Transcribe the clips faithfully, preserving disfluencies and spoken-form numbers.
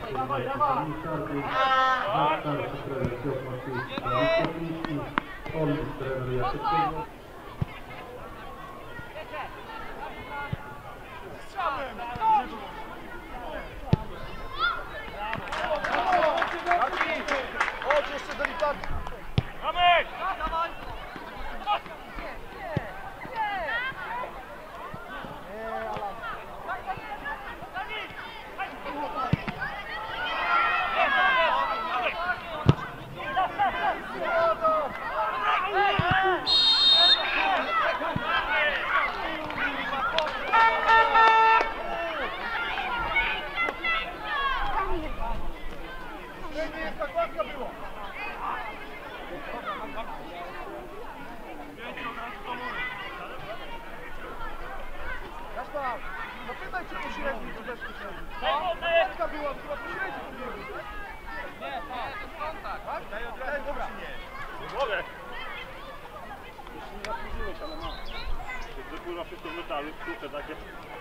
Chodź jeszcze delikatnie. Mamy! Zapytaj, czy pośredni, czy bez pośredni. Taka była, chyba pośredni powinien być, tak? Nie, nie, to jest kontakt. Tak? Daj, dobra. Mogę. Jeszcze nie zapóźniłeś, ale mam. To kurwa wszystko w metalu, sztuce takie.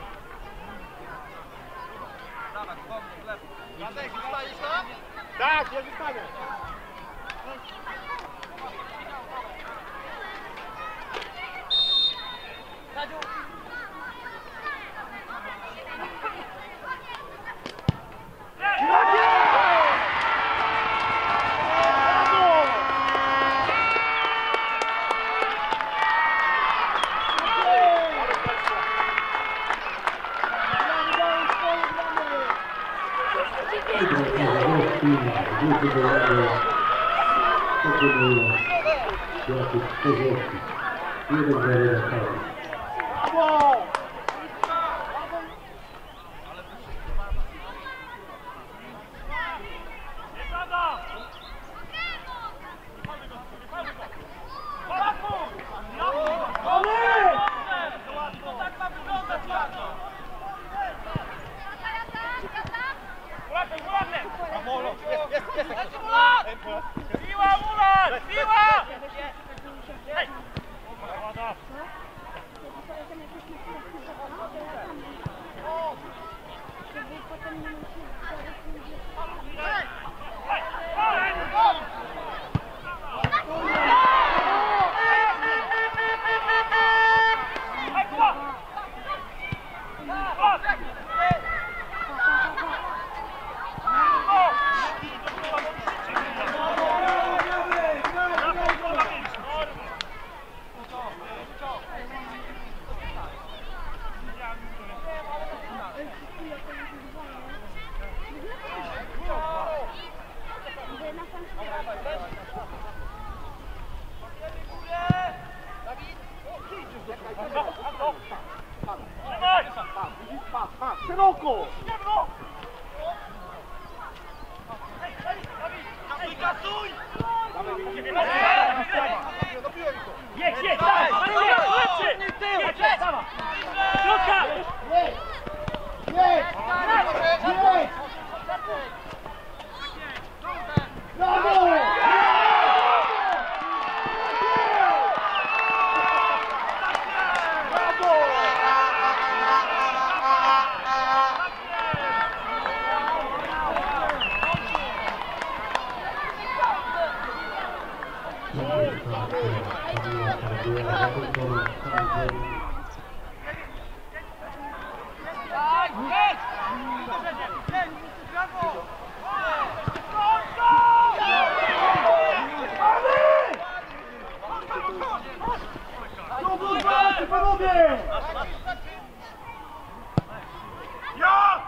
Dawaj, pomnij, w lewo. Radek, zostajesz tam? Tak, ja wystawię. Radziu! Siła, Mulan! Siła! Hej! Szeroko! Kasuj! Jedź, jedź, dawaj! Lepszy! Jedź, dawaj! Środka! Jedź! Jedź! Jedź! Brawo! Panowie! Ja!